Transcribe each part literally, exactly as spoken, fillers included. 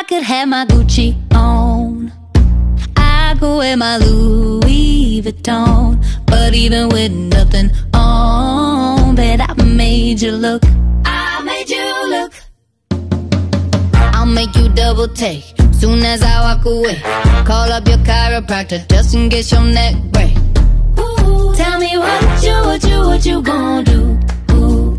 I could have my Gucci on, I could wear my Louis Vuitton, but even with nothing on, bet I made you look. I made you look. I'll make you double take soon as I walk away. Call up your chiropractor just in case your neck break. Ooh, tell me what you, what you, what you gonna do? Ooh.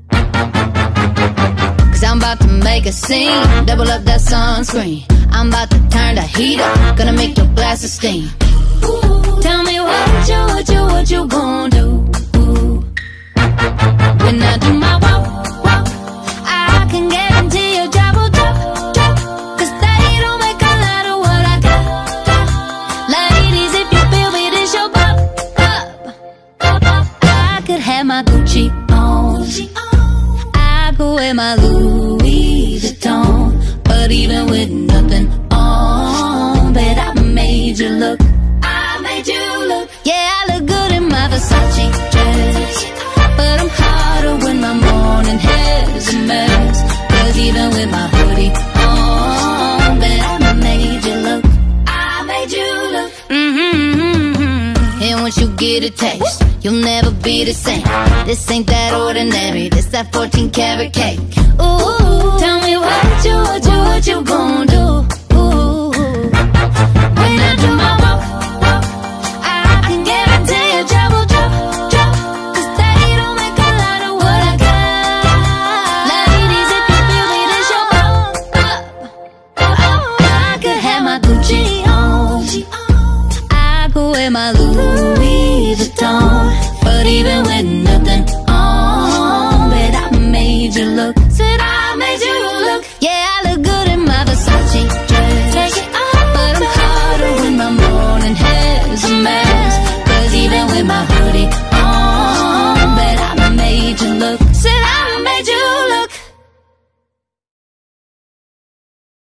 Cause I'm about to make a scene, double up that sunscreen. I'm about to turn the heat up, gonna make your glasses steam. Ooh, tell me what you, what you, what you gonna do? Ooh. When I do my walk, walk, I can guarantee your job will drop, drop. Cause they don't make a lot of what I got, got. Ladies, if you feel me, this your pop, pop, pop, pop. I could have my Gucci on, I could wear my Louis Vuitton, but even with nothing on, bet I made you look. I made you look. Yeah, I look good in my Versace dress, but I'm hotter when my morning hair's a mess. Cause even with my hoodie on, bet I made you look. I made you look. Mm-hmm. And once you get a taste, you'll never be the same. This ain't that ordinary, this that fourteen karat cake. Ooh, tell me what you, what you, what you gon' do? Ooh, when I do my walk, walk, I can guarantee your job will drop, drop. Cause they don't make a lot of what I got. Ladies, if you feel me, this your pop, pop, pop. I could have my Gucci on, I could wear my Louis Vuitton, but even with nothing on, bet I made you look. Said I made you look. Yeah, I look good in my Versace dress, but I'm hotter when my morning hair's a mess. Cause even with my hoodie on, bet I made you look. Said I